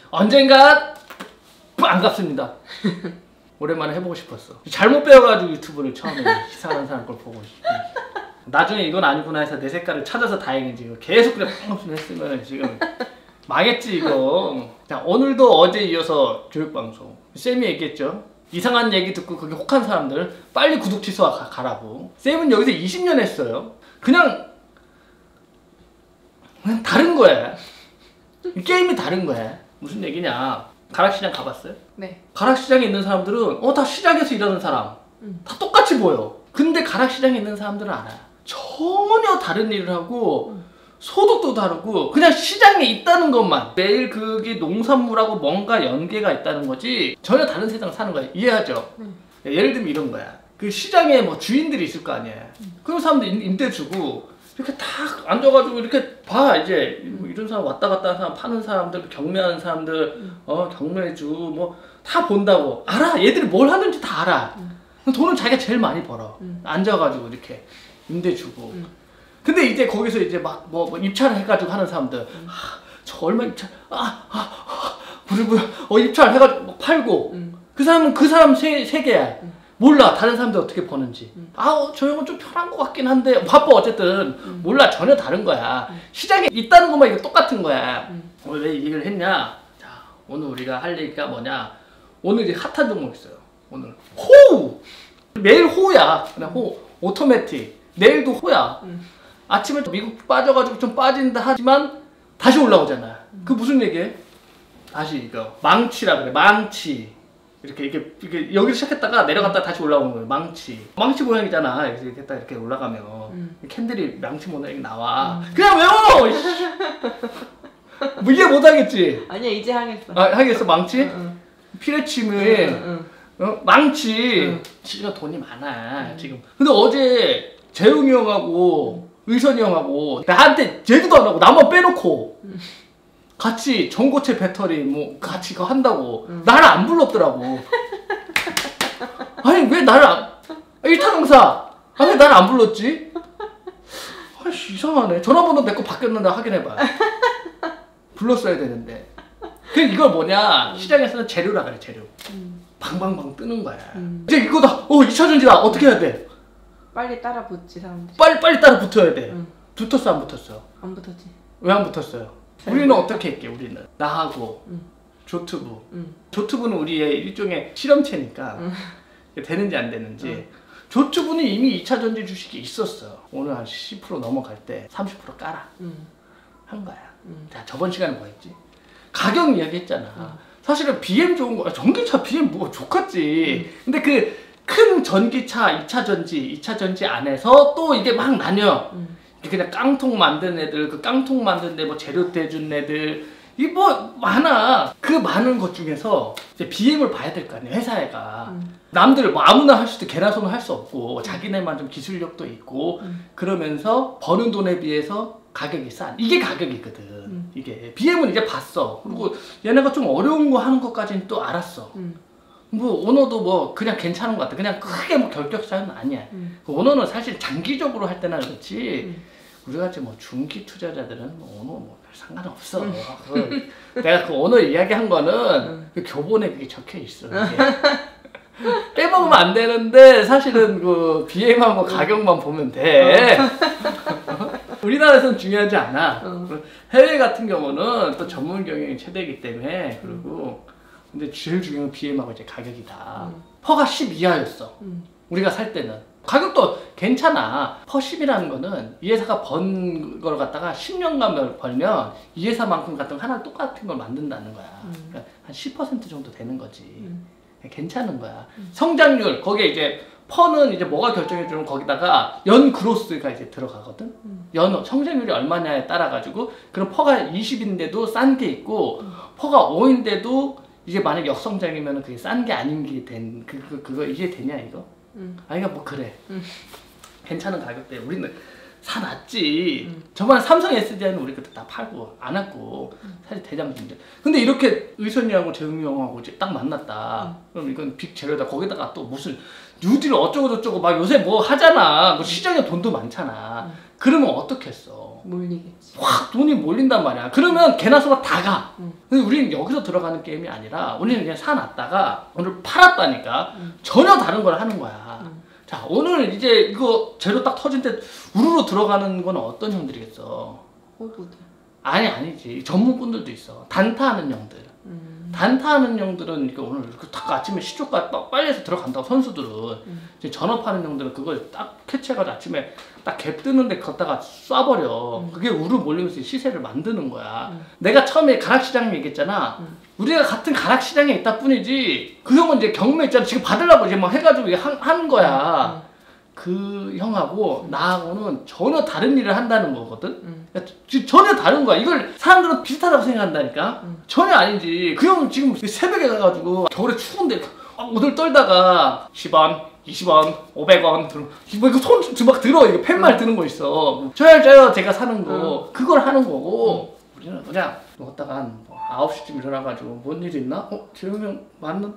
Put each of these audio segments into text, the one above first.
언젠가 반갑습니다. 오랜만에 해보고 싶었어. 잘못 배워가지고 유튜브를 처음에 이상한 사람 걸 보고 나중에 이건 아니구나 해서 내 색깔을 찾아서 다행이지. 계속 그냥 팡팡 했으면 지금 망했지 이거. 자, 오늘도 어제 이어서 교육방송 쌤이 얘기했죠. 이상한 얘기 듣고 그게 혹한 사람들 빨리 구독 취소하고 가라고. 쌤은 여기서 20년 했어요. 그냥 다른 거야. 게임이 다른 거야. 무슨 얘기냐. 가락시장 가봤어요? 네. 가락시장에 있는 사람들은 다 시장에서 일하는 사람 다 똑같이 보여. 근데 가락시장에 있는 사람들은 알아. 전혀 다른 일을 하고 소득도 다르고 그냥 시장에 있다는 것만 매일 그게 농산물하고 뭔가 연계가 있다는 거지 전혀 다른 세상 사는 거야. 이해하죠? 예를 들면 이런 거야. 그 시장에 뭐 주인들이 있을 거 아니야. 그런 사람들 임대 주고 이렇게 딱 앉아가지고 이렇게 봐. 이제 뭐 이런 사람 왔다 갔다 하는 사람, 파는 사람들, 경매하는 사람들, 경매주 뭐 다 본다고 알아. 얘들이 뭘 하는지 다 알아. 돈은 자기가 제일 많이 벌어. 앉아가지고 이렇게 임대 주고. 근데 이제 거기서 이제 막 뭐 입찰을 해가지고 하는 사람들, 저 얼마 입찰, 입찰 해가지고 막 팔고. 그 사람은 그 사람 세계야. 몰라 다른 사람들 어떻게 버는지. 저 형은 좀 편한 것 같긴 한데 바빠. 어쨌든 몰라. 전혀 다른 거야. 시장에 있다는 것만 이거 똑같은 거야. 오늘 왜 이 얘기를 했냐. 자, 오늘 우리가 할 얘기가 뭐냐. 오늘 이제 핫한 종목 있어요. 오늘 호우. 매일 호우야. 그냥 호우. 오토매틱. 내일도 호야. 아침에 미국 빠져가지고 좀 빠진다 하지만 다시 올라오잖아. 그 무슨 얘기해? 다시 이거 망치라 그래. 망치. 이렇게 여기를 시작했다가 내려갔다 다시 올라오는 거예요. 망치 모양이잖아. 이렇게 했다 이렇게 올라가면 캔들이 망치 모양이 나와. 그냥 외워. 뭐 이해 못하겠지? 아니야 이제 하겠어. 하겠어. 망치? 피레침을 망치. 지가 돈이 많아 지금. 근데 어제 재웅이 형하고 의선이 형하고 나한테 제주도 안 하고 나만 빼놓고 같이 전고체 배터리 뭐 같이 그거 한다고 나를 안 불렀더라고. 아니 왜 나를 1타 강사 왜 나를 안 불렀지? 아이씨 이상하네. 전화번호 내 거 바뀌었는데 확인해봐. 불렀어야 되는데. 그 이걸 뭐냐. 시장에서는 재료라 그래. 재료. 방방방 뜨는 거야. 이제 이거다. 2차전지다. 어떻게 해야 돼? 빨리 따라 붙지 사람들. 빨리 따라 붙어야 돼. 붙었어 안 붙었어? 안 붙었지. 왜 안 붙었어요? 우리는 어떻게 했게? 우리는 나하고 조투부. 조투부는 우리의 일종의 실험체니까 되는지 안 되는지. 조투부는 이미 2차전지 주식이 있었어. 오늘 한 10% 넘어갈 때 30% 깔아 한 거야. 자, 저번 시간에 뭐 했지? 가격 이야기 했잖아. 사실은 BM 좋은 거야. 전기차 BM 뭐 좋겠지. 근데 그 큰 전기차 2차전지 안에서 또 이게 막 나뉘어. 그냥 깡통 만든 애들, 그 깡통 만든 데 뭐 재료 대준 애들, 이 뭐 많아. 그 많은 것 중에서 이제 BM을 봐야 될 거 아니야, 회사애가. 남들 뭐 아무나 할 수도 개나 소나 할 수 없고, 자기네만 좀 기술력도 있고, 그러면서 버는 돈에 비해서 가격이 싼. 이게 가격이거든. 이게. BM은 이제 봤어. 그리고 얘네가 좀 어려운 거 하는 것까지는 또 알았어. 뭐 오너도 뭐 그냥 괜찮은 것 같아. 그냥 크게 뭐 결격사유는 아니야. 그 오너는 사실 장기적으로 할 때나 그렇지. 우리같이 뭐 중기 투자자들은 뭐 오너 뭐 별 상관없어. 내가 그 오너 이야기한 거는 그 교본에 그게 적혀 있어. 빼먹으면 안 되는데 사실은 그 BM하고 가격만 보면 돼. 우리나라에서는 중요하지 않아. 해외 같은 경우는 또 전문 경영이 최대이기 때문에. 그리고 근데 제일 중요한 건 BM하고 이제 가격이다. 퍼가 10 이하였어. 우리가 살 때는. 가격도 괜찮아. 퍼 10이라는 거는 이 회사가 번 걸 갖다가 10년간 벌면 이 회사만큼 같은 하나 똑같은 걸 만든다는 거야. 그러니까 한 10% 정도 되는 거지. 괜찮은 거야. 성장률, 거기에 이제 퍼는 이제 뭐가 결정해주면 거기다가 연 그로스가 이제 들어가거든. 연 성장률이 얼마냐에 따라 가지고 그럼 퍼가 20인데도 싼 게 있고 퍼가 5인데도 이게 만약 역성장이면 그게 싼 게 아닌 게 된 그거 이해되냐 이거? 아니가 뭐 그래. 괜찮은 가격대 우리는 사놨지. 저번에 삼성 SDI는 우리 그때 다 팔고 안 왔고 사실 대장주인데. 근데 이렇게 의선이하고 재웅이 형하고 이제 딱 만났다. 그럼 이건 빅 재료다. 거기다가 또 무슨 뉴딜 어쩌고 저쩌고 막 요새 뭐 하잖아. 뭐 시장에 돈도 많잖아. 그러면 어떻게 했어? 몰리겠지. 확 돈이 몰린단 말이야. 그러면 개나 소나 다 가. 근데 우리는 여기서 들어가는 게임이 아니라 우리는 그냥 사놨다가 오늘 팔았다니까 전혀 다른 걸 하는 거야. 자, 오늘 이제 이거 재료 딱 터진 때 우르르 들어가는 건 어떤 형들이겠어? 호구들. 아니지. 전문꾼들도 있어. 단타하는 형들. 단타하는 형들은 이거 오늘 딱 아침에 시초가 빨리 해서 들어간다고. 선수들은 이제 전업하는 형들은 그걸 딱 캐치해가지고 아침에 딱 갭 뜨는데 걷다가 쏴버려. 그게 우르 몰리면서 시세를 만드는 거야. 내가 처음에 가락시장 얘기했잖아. 우리가 같은 가락시장에 있다 뿐이지 그 형은 이제 경매 있잖아. 지금 받으려고 이제 막 해가지고 하는 거야. 그 형하고 나하고는 전혀 다른 일을 한다는 거거든. 그러니까 전혀 다른 거야. 이걸 사람들은 비슷하다고 생각한다니까. 전혀 아니지. 그 형은 지금 새벽에 가가지고 겨울에 추운데 오들 떨다가 10원, 20원, 500원 들어. 뭐 이거 손 막 들어. 이거 팻말 드는 거 있어. 저요 제가 사는 거 그걸 하는 거고. 우리는 그냥 먹었다가 한 9시쯤 일어나가지고 뭔 일 있나? 재영이 형 맞는?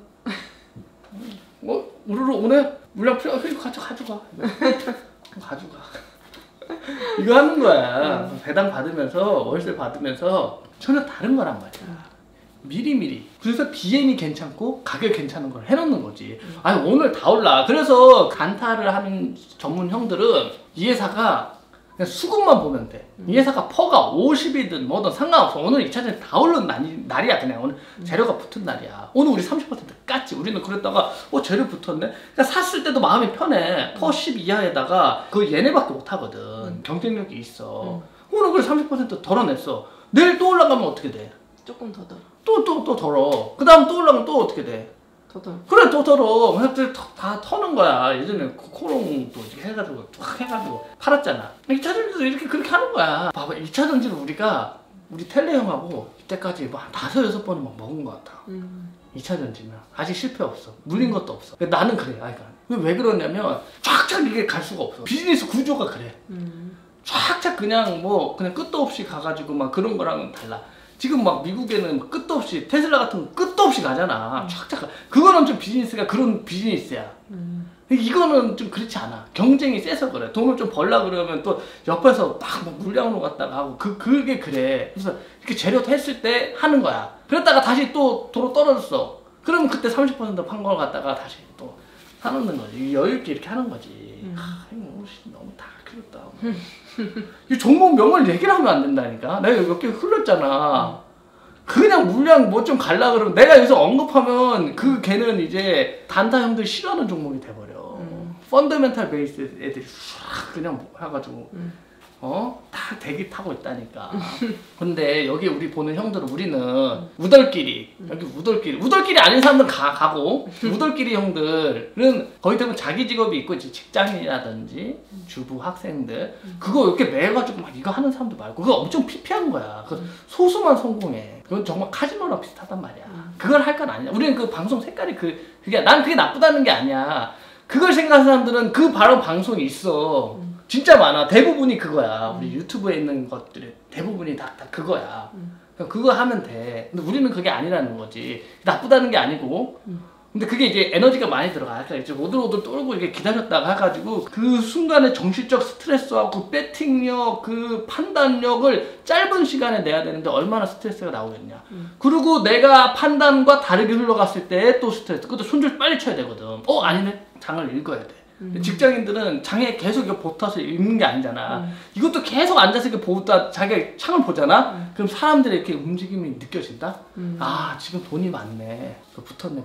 우르르 오네? 물량 필요해? 가져가. 가져가. 이거 하는 거야. 배당 받으면서 월세 받으면서 전혀 다른 거란 말이야. 미리미리. 그래서 BM이 괜찮고 가격 괜찮은 걸 해놓는 거지. 아니 오늘 다 올라. 그래서 간타를 하는 전문 형들은 이 회사가 그냥 수급만 보면 돼. 이 회사가 퍼가 50이든 뭐든 상관없어. 오늘 2차전에 다 오른 날이야. 그냥 오늘 재료가 붙은 날이야. 오늘 우리 30% 깠지. 우리는 그랬다가 재료 붙었네. 그러니까 샀을 때도 마음이 편해. 퍼 10 이하에다가 그 얘네밖에 못 하거든. 경쟁력이 있어. 오늘 그래 30% 덜어냈어. 내일 또 올라가면 어떻게 돼? 조금 더 덜어. 또 덜어. 그 다음 또 올라가면 또 어떻게 돼? 더 덜어. 그래 또 덜어. 그냥 다 터는 거야. 예전에 코롱도 이렇게 해가지고 쫙 해가지고 팔았잖아. 2차전지도 이렇게 그렇게 하는 거야. 봐봐 2차전지를 우리 텔레 형하고 이때까지 뭐 한 5-6번은 막 먹은 것 같아. 2차전지는 아직 실패 없어. 물린 것도 없어. 나는 그래. 왜 그러냐면 쫙쫙 이게 갈 수가 없어. 비즈니스 구조가 그래. 쫙쫙 그냥 끝도 없이 가가지고 막 그런 거랑은 달라. 지금 막 미국에는 끝도 없이 테슬라 같은 거 끝도 없이 가잖아. 쫙쫙. 그거는 좀 비즈니스가 그런 비즈니스야. 이거는 좀 그렇지 않아. 경쟁이 세서 그래. 돈을 좀 벌라 그러면 또 옆에서 막 물량으로 갔다가 하고 그게 그래. 그래서 이렇게 재료 했을 때 하는 거야. 그랬다가 다시 또 도로 떨어졌어. 그러면 그때 30% 판 걸 갖다가 다시 또 사놓는 거지. 여유있게 이렇게 하는 거지. 너무 다 그렇다. 이 종목명을 얘기를 하면 안 된다니까. 내가 몇 개 흘렀잖아. 그냥 물량 뭐 좀 갈라 그러면 내가 여기서 언급하면 그 걔는 이제 단타 형들 싫어하는 종목이 돼버려. 펀더멘탈 베이스 애들이 싹 그냥 해가지고 다 대기 타고 있다니까. 근데 여기 우리 보는 형들은 우리는 우덜끼리 여기 우덜끼리 아닌 사람들은 가고 우덜끼리 형들은 거의 대부분 자기 직업이 있고 이제 직장인이라든지 주부 학생들 그거 이렇게 매가지고 막 이거 하는 사람들 말고 그거 엄청 피폐한 거야. 그 소수만 성공해. 그건 정말 카지노랑 비슷하단 말이야. 그걸 할 건 아니야. 우리는 그 방송 색깔이 난 그게 나쁘다는 게 아니야. 그걸 생각하는 사람들은 그 바로 방송이 있어. 진짜 많아. 대부분이 그거야. 우리 유튜브에 있는 것들이 대부분이 다 그거야. 그거 하면 돼. 근데 우리는 그게 아니라는 거지. 나쁘다는 게 아니고. 근데 그게 이제 에너지가 많이 들어가. 그러니까 이제 오들오들 떨고 이렇게 기다렸다가 해가지고 그 순간에 정신적 스트레스와 그 배팅력, 그 판단력을 짧은 시간에 내야 되는데 얼마나 스트레스가 나오겠냐. 그리고 내가 판단과 다르게 흘러갔을 때 또 스트레스. 그것도 손줄 빨리 쳐야 되거든. 아니네. 장을 읽어야 돼. 직장인들은 장에 계속 이렇게 붙어서 읽는 게 아니잖아. 이것도 계속 앉아서 이렇게 보다 자기가 창을 보잖아. 그럼 사람들의 이렇게 움직임이 느껴진다. 지금 돈이 많네. 붙었어.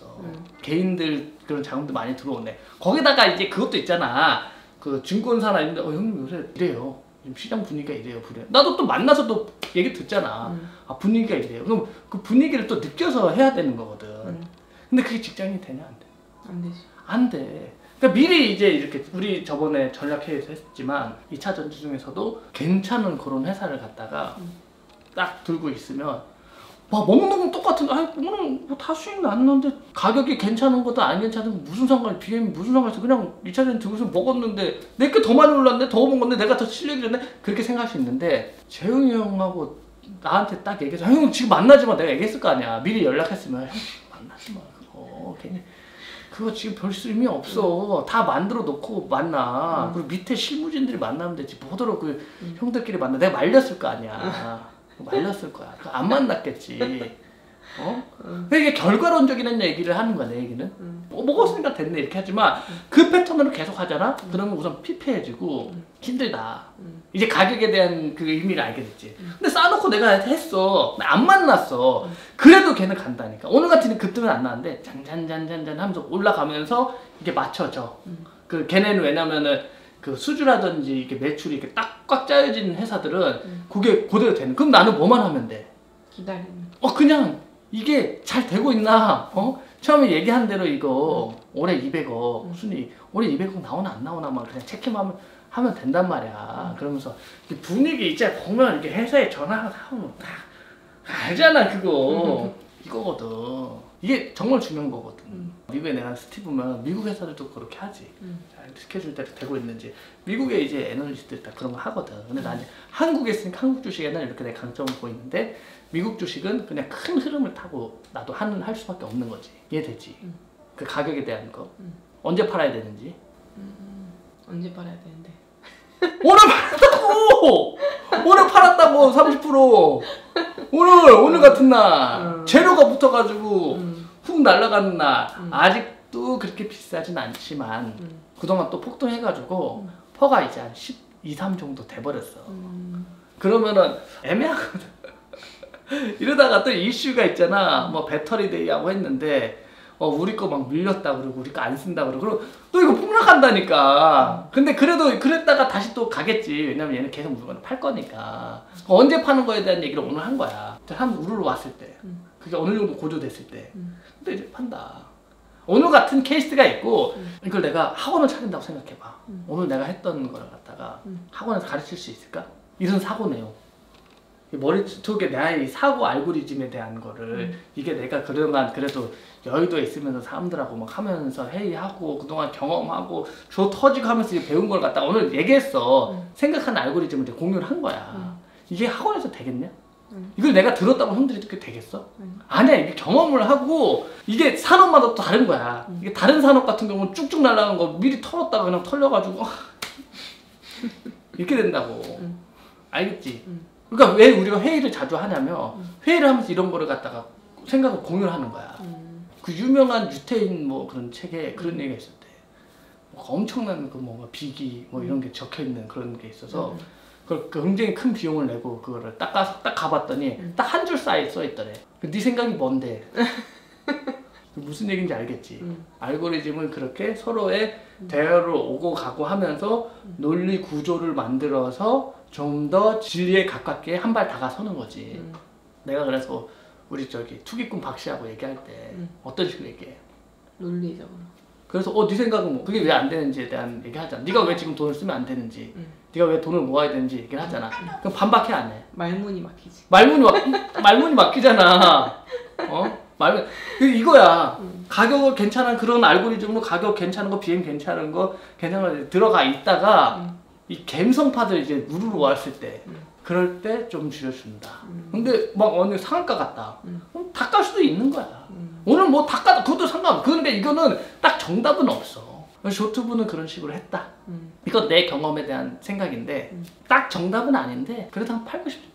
개인들 그런 자금도 많이 들어오네. 거기다가 이제 그것도 있잖아. 그 증권사나 이런데 형님 요새 이래요. 시장 분위기가 이래요. 나도 또 만나서 또 얘기 듣잖아. 분위기가 이래요. 그럼 그 분위기를 또 느껴서 해야 되는 거거든. 근데 그게 직장인이 되냐 안 돼? 안 되지. 안 돼. 그러니까 미리 이제 이렇게 우리 저번에 전략회의에서 했지만 2차 전지 중에서도 괜찮은 그런 회사를 갖다가 딱 들고 있으면 먹는 건 똑같은데 오늘 다 수익 났는데 가격이 괜찮은 것도 안 괜찮은 거 무슨 상관이 BM이 무슨 상관이 있어. 그냥 2차 전지 들고 있으면 먹었는데 내게 더 많이 올랐네. 더 먹은 건데 내가 더 실력이 좋네. 그렇게 생각할 수 있는데 재용이 형하고 나한테 딱 얘기해서 형 지금 만나지 마. 내가 얘기했을 거 아니야. 미리 연락했으면 형 지금 만나지 마. 괜히 그거 지금 별 의미 없어. 다 만들어 놓고 만나. 그리고 밑에 실무진들이 만나면 되지. 뭐더러 그 형들끼리 만나. 내가 말렸을 거 아니야. 말렸을 거야. 안 만났겠지. 그러니까 이게 결과론적인 얘기를 하는 거야, 내 얘기는. 먹었으니까 됐네 이렇게 하지만 그 패턴으로 계속 하잖아? 그러면 우선 피폐해지고 힘들다. 이제 가격에 대한 그 의미를 알게 됐지. 근데 싸놓고 내가 했어. 안 만났어. 그래도 걔는 간다니까. 오늘 같은 급등은 안 나는데 잔잔잔잔잔 하면서 올라가면서 이게 맞춰져. 그 걔네는 왜냐면은 그 수주라든지 이게 매출이 이렇게 딱 꽉 짜여진 회사들은 그게 그대로 되는. 그럼 나는 뭐만 하면 돼? 기다리는. 그냥 이게 잘 되고 있나? 처음에 얘기한 대로 이거 올해 200억 순위 올해 200억 나오나 안 나오나 막 그냥 체크만 하면 된단 말이야. 그러면서 분위기 이제 보면 이렇게 회사에 전화하면 다 알잖아 그거. 이거거든. 이게 정말 중요한 거거든. 미국에 내가 스티브면 미국 회사들도 그렇게 하지. 스케줄대로 되고 있는지. 미국에 이제 애널리스트들 다 그런 거 하거든. 근데 나 이제 한국에 있으니까 한국 주식에는 이렇게 내 강점을 보이는데 미국 주식은 그냥 큰 흐름을 타고 나도 할 수밖에 없는 거지. 이해되지? 그 가격에 대한 거. 언제 팔아야 되는지. 언제 팔아야 되는데? 오늘 팔았다고! 오늘 팔았다고 30%! 오늘 같은 날 재료가 붙어가지고 훅 날아가는 날 아직도 그렇게 비싸진 않지만 그동안 또 폭등해가지고 퍼가 이제 한 12, 3 정도 돼버렸어. 그러면은 애매하거든. 이러다가 또 이슈가 있잖아. 뭐 배터리 데이하고 했는데 우리 거 막 밀렸다 그러고 우리 거 안 쓴다 그러고 또 이거 폭락한다니까. 근데 그래도 그랬다가 다시 또 가겠지. 왜냐면 얘는 계속 물건을 팔 거니까. 언제 파는 거에 대한 얘기를 오늘 한 거야. 한 우르르 왔을 때 그게 어느 정도 고조됐을 때 근데 이제 판다. 오늘 같은 케이스가 있고 이걸 내가 학원을 차린다고 생각해봐. 오늘 내가 했던 거를 갖다가 학원에서 가르칠 수 있을까? 이런 사고 내용. 머릿속에 나의 사고 알고리즘에 대한 거를 이게 내가 그동안 그래도 여의도에 있으면서 사람들하고 막 하면서 회의하고 그동안 경험하고 줘 터지고 하면서 배운 걸 갖다가 오늘 얘기했어. 생각하는 알고리즘을 공유를 한 거야. 이게 학원에서 되겠냐? 이걸 내가 들었다고 형들이 듣게 되겠어? 아니야. 이게 경험을 하고 이게 산업마다 또 다른 거야. 이게 다른 산업 같은 경우는 쭉쭉 날아가는 거 미리 털었다가 그냥 털려가지고 이렇게 된다고. 알겠지? 그러니까 왜 우리가 회의를 자주 하냐면 회의를 하면서 이런 거를 갖다가 생각을 공유를 하는 거야. 그 유명한 유태인 뭐 그런 책에 그런 얘기가 있었대. 엄청난 그 뭔가 비기 뭐 이런 게 적혀 있는 그런 게 있어서 그걸 굉장히 큰 비용을 내고 그거를 딱 가봤더니 딱 한 줄 쌓여 써 있더래. 네 생각이 뭔데? 무슨 얘기인지 알겠지? 알고리즘은 그렇게 서로의 대화를 오고 가고 하면서 논리 구조를 만들어서 좀 더 진리에 가깝게 한 발 다가서는 거지. 내가 그래서 우리 저기 투기꾼 박씨하고 얘기할 때 어떤 식으로 얘기해? 논리적으로. 그래서 네 생각은 뭐 그게 왜 안 되는지에 대한 얘기 하잖아. 네가 왜 지금 돈을 쓰면 안 되는지, 네가 왜 돈을 모아야 되는지 얘기를 하잖아. 그럼 반박해 안 해? 말문이 막히지. 말문이 막히잖아. 이거야. 가격을 괜찮은 그런 알고리즘으로 가격 괜찮은 거, 비행 괜찮은 거, 괜찮은 거 들어가 있다가 이 갬성파들 이제 우르르 왔을 때 그럴 때 좀 줄여준다. 근데 막 어느 상한가 같다. 그럼 다 깔 수도 있는 거야. 오늘 뭐 다 까도 그것도 상관없어. 그런데 이거는 딱 정답은 없어. 쇼트브는 그런 식으로 했다. 이건 내 경험에 대한 생각인데 딱 정답은 아닌데 그래도 한 8, 90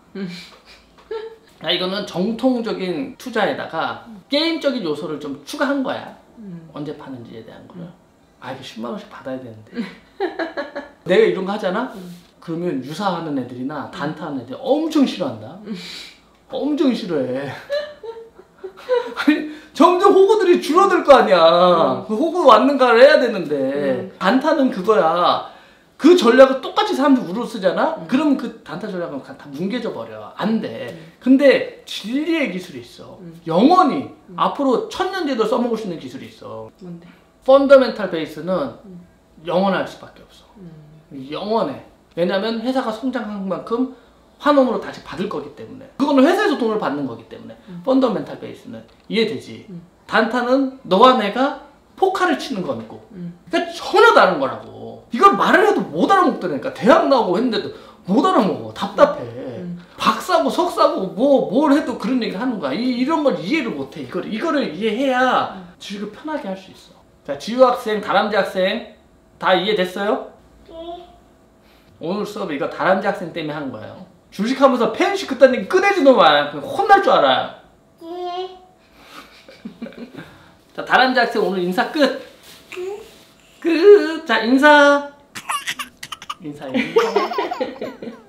나와. 이거는 정통적인 투자에다가 게임적인 요소를 좀 추가한 거야. 언제 파는지에 대한 거를. 이거 10만 원씩 받아야 되는데. 내가 이런 거 하잖아? 그러면 유사하는 애들이나 단타하는 애들 엄청 싫어한다. 엄청 싫어해. 아니, 점점 호구들이 줄어들 거 아니야. 그 호구 왔는가를 해야 되는데 단타는 그거야. 그 전략을 똑같이 사람들 우르르 쓰잖아? 그러면 그 단타 전략은 다 뭉개져 버려. 안 돼. 근데 진리의 기술이 있어. 영원히 앞으로 1000년 뒤에도 써먹을 수 있는 기술이 있어. 뭔데? 펀더멘탈 베이스는 영원할 수밖에 없어. 영원해. 왜냐면 회사가 성장한 만큼 환원으로 다시 받을 거기 때문에. 그거는 회사에서 돈을 받는 거기 때문에. 펀더멘탈 베이스는. 이해되지? 단타는 너와 내가 포카를 치는 거고. 그러니까 전혀 다른 거라고. 이걸 말을 해도 못 알아먹더라니까. 대학 나오고 했는데도 못 알아먹어. 답답해. 박사 박사고 석사고 뭘 해도 그런 얘기를 하는 거야. 이런 걸 이해를 못해. 이거를 이해해야 지우가 편하게 할 수 있어. 자, 지우 학생, 다람쥐 학생 다 이해됐어요? 네. 오늘 수업 이거 다람쥐 학생 때문에 한 거예요. 주식하면서 펜시 그딴 얘기 꺼내지 놈아. 혼날 줄 알아요. 네. 자, 다람쥐 학생 오늘 인사 끝. 끝. 자, 인사. 인사.